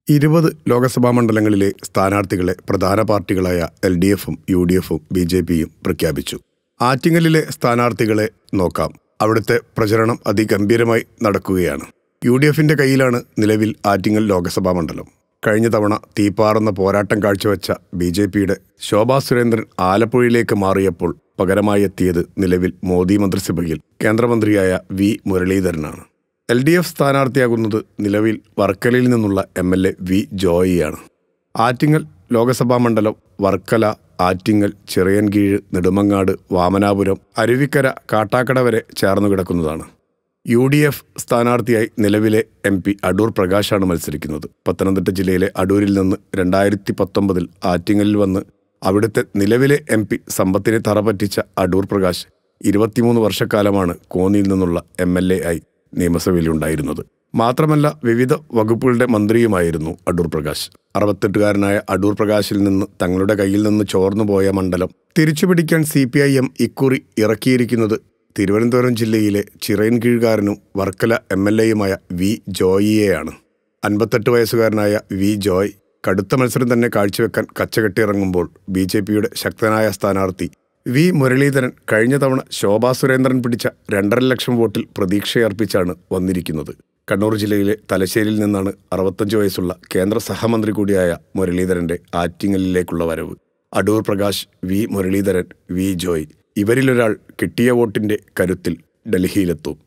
20 ലോക്സഭാ മണ്ഡലങ്ങളിലെ സ്ഥാനാർത്ഥികളെ പ്രധാന പാർട്ടികളായ LDFും UDFും BJPയും പ്രഖ്യാപിച്ചു. ആറ്റിങ്ങലിലെ സ്ഥാനാർത്ഥികളെ നോക്കാം. അവിടുത്തെ പ്രചരണം അതിഗംഭീരമായി നടക്കുകയാണ്. UDFിന്റെ കയ്യിലാണ് നിലവിൽ ആറ്റിങ്ങൽ ലോക്സഭാ മണ്ഡലം. കഴിഞ്ഞ തവണ തീപ്പാറുന്ന പോരാട്ടം കാഴ്ചവെച്ച BJPയുടെ ശോഭാ സുരേന്ദ്രൻ ആലപ്പുഴയിലേക്ക് മാറിയപ്പോൾ പകരമായി എത്തിയത് നിലവിൽ മോദി മന്ത്രിസഭയിൽ കേന്ദ്രമന്ത്രിയായ V മുരളീധരനാണ്. LDF സ്ഥാനാർത്ഥിയാകുന്നത് നിലവിൽ വർക്കലയിൽ നിന്നുള്ള MLA V ജോയിയാണ്. ആറ്റിങ്ങൽ ലോക്സഭാ മണ്ഡലം വർക്കല, ആറ്റിങ്ങൽ, ചിറയൻകീഴ്, നെടുമങ്ങാട്, വാമനാപുരം, അരുവിക്കര, കാട്ടാക്കട വരെ ചേർന്നു കിടക്കുന്നതാണ്. UDF സ്ഥാനാർത്ഥിയായി നിലവിലെ MP അടൂർ പ്രകാശാണ് മത്സരിക്കുന്നത്. പത്തനംതിട്ട ജില്ലയിലെ അടൂരിൽ നിന്ന് 2019 ആറ്റിങ്ങലിൽ വന്ന് അവിടുത്തെ നിലവിലെ MP സമ്പത്തിനെ തറപറ്റിച്ച അടൂർ പ്രകാശ് 23 വർഷക്കാലമാണ് കോന്നിയിൽ നിന്നുള്ള MLA ആയി നിയമസഭയിലുണ്ടായിരുന്നത്. മാത്രമല്ല വിവിധ വകുപ്പുകളുടെ മന്ത്രിയുമായിരുന്നു അടൂർ പ്രകാശ്. 68കാരനായ അടൂർ പ്രകാശിൽ നിന്ന് തങ്ങളുടെ കയ്യിൽ നിന്ന് ചോർന്നുപോയ മണ്ഡലം തിരിച്ചുപിടിക്കാൻ CPIM ഇക്കുറി ഇറക്കിയിരിക്കുന്നത് തിരുവനന്തപുരം ജില്ലയിലെ ചിറയൻകീഴുകാരനും വർക്കല MLAയുമായ V ജോയിയെയാണ്. 58 വയസ്സുകാരനായ V ജോയ് കടുത്ത മത്സരം തന്നെ കാഴ്ചവെക്കാൻ കച്ചകെട്ടിയിറങ്ങുമ്പോൾ BJPയുടെ ശക്തനായ സ്ഥാനാർത്ഥി V മുരളീധരൻ കഴിഞ്ഞ തവണ ശോഭാ സുരേന്ദ്രൻ പിടിച്ച 2.5 ലക്ഷം വോട്ടിൽ പ്രതീക്ഷയർപ്പിച്ചാണ് വന്നിരിക്കുന്നത്. കണ്ണൂർ ജില്ലയിലെ തലശ്ശേരിയിൽ നിന്നാണ് 65 വയസ്സുള്ള കേന്ദ്ര സഹമന്ത്രി കൂടിയായ മുരളീധരന്റെ ആറ്റിങ്ങലിലേക്കുള്ള വരവ്. അടൂർ പ്രകാശ്, V മുരളീധരൻ, V ജോയ് ഇവരിലൊരാൾ കിട്ടിയ വോട്ടിന്റെ കരുത്തിൽ ഡൽഹിയിലെത്തും.